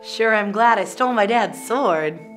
Sure, I'm glad I stole my dad's sword.